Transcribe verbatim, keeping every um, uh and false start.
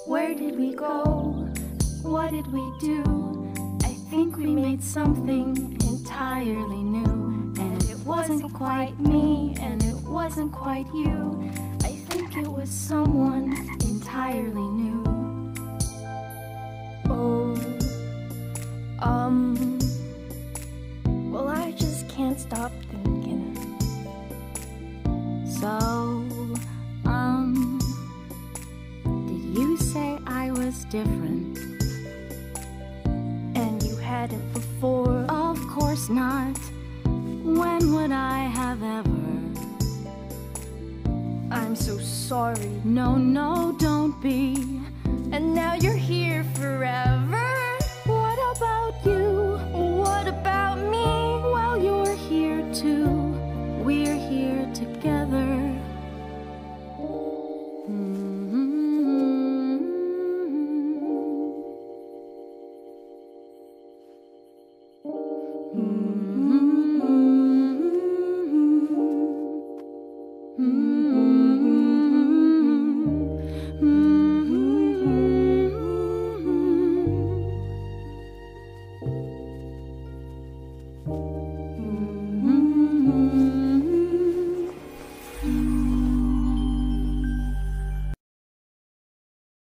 Where did we go? What did we do? I think we made something entirely new. And it wasn't quite me, and it wasn't quite you. I think it was someone entirely new. Oh, um, well, I just can't stop thinking. So, um, did you say I was different? And you hadn't before? Of course not. When would I have ever? I'm so sorry. No, no, don't be. And now you're here forever. What about you? What about me? Well, you're here too. We're here together. Mm-hmm. Mm-hmm.